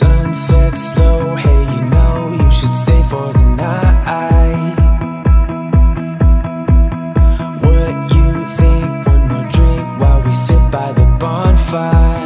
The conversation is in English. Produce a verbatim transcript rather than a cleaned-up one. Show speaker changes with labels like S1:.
S1: Sunset slow, hey, you know you should stay for the night. What you think? One more drink while we sit by the bonfire.